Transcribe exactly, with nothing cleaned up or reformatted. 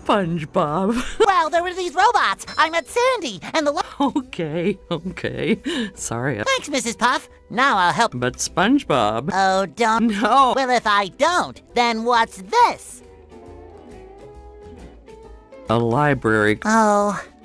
SpongeBob. Well, there were these robots. I met Sandy, and the... Okay, okay. Sorry. Thanks, Missus Puff. Now I'll help... But SpongeBob... Oh, don't... No! Well, if I don't, then what's this? A library. Oh,